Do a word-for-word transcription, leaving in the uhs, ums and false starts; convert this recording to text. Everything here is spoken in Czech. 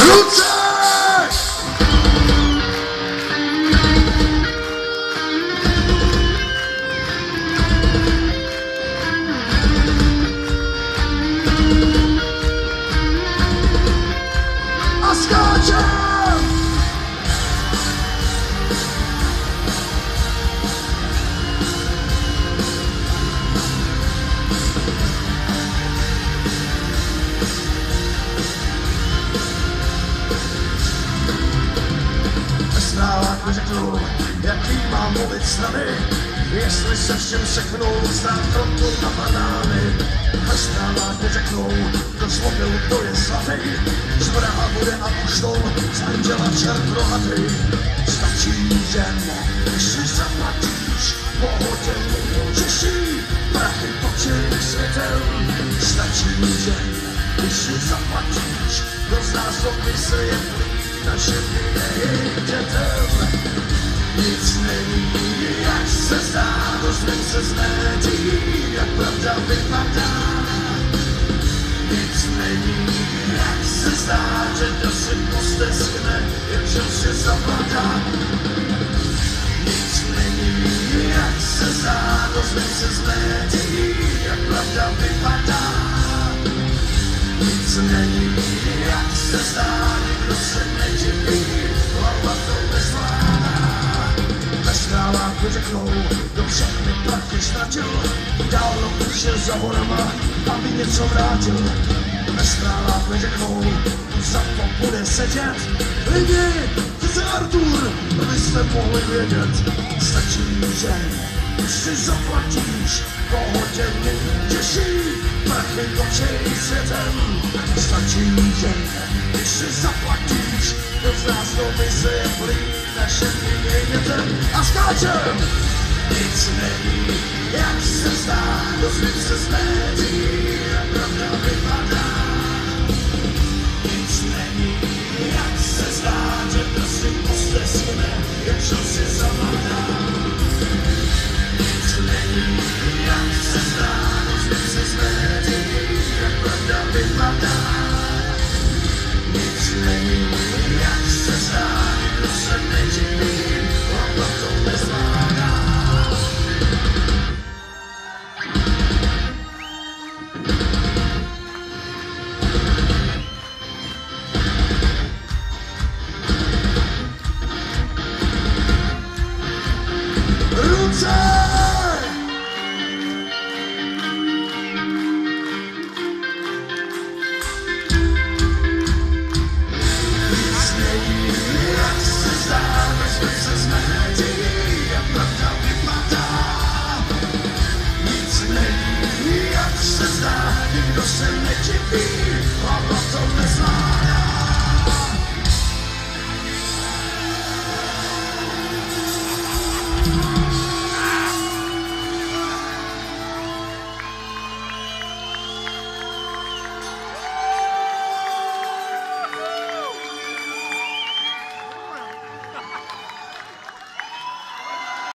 Ruce! A skáčem! Snávák mi řeknou, jaký mám mluvit snady, jestli se všem seknou, znát frontu na banány. Ve snávák mi řeknou, kdo zlobil, to je svatý, z vraha bude a poštou, z anděla čert rohatý. Stačí jen, když si zaplatíš, pohodě těší, prachy točí světem. Stačí jen, když si zaplatíš, kdo z nás opisy je plný, našim dětem. Nic není, jak se zdá, dozvím se z médií, jak pravda vypadá. Nic není, jak se zdá, že kdo si posteskne, jak si zapadá. Nic není, jak se zdá, dozvím se z médií, jak pravda vypadá. Nic není, jak se zdá, nikdo se nediví, hlava to nezvládá. Ve zprávách mi řeknou, kdo všechny prachy ztratil, dávno už je za horama, aby něco vrátil. Ve zprávách mi řeknou, za to bude sedět. Lidi, ty jsi Artur, abyste mohli vědět. Stačí, že když si zaplatíš, pohodě mě těší, prachy točej světem. Stačí, že když si zaplatíš, kdo z nás to mise je plý, našem dětem a skáčem. Nic není, jak se zdá, dozvím se z médií, jak pravda vypadá. Nic není, jak se zdá, že kdo si posteskne, jak si zavadá. Nic není, jak se zdá, dozvím se z médií, jak pravda vypadá. Nic není, jak se zdá, nikdo se nediví, hlava to nezvládá. Ruce! Nikdo se nediví, hlava to nezvládá.